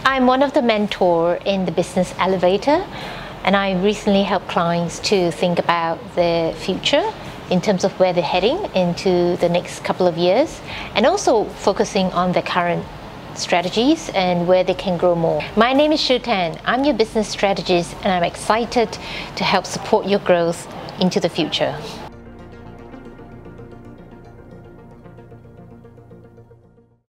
I'm one of the mentors in the business Elevator, and I recently help clients to think about their future in terms of where they're heading into the next couple of years, and also focusing on their current strategies and where they can grow more. My name is Shu Tan. I'm your business strategist, and I'm excited to help support your growth into the future.